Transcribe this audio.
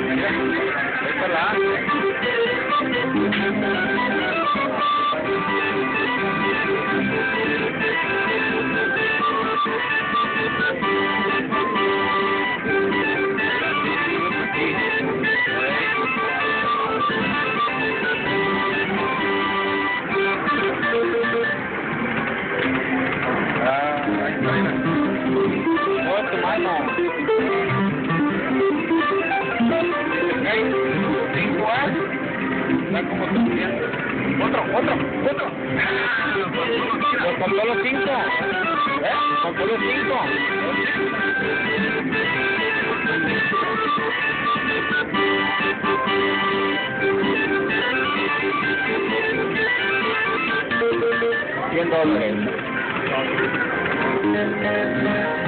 Mira, esta es la A. Tu mano. Ok, 5 A. Está como tú quieras. Otro. Contó los 5. Contó los 5. $100.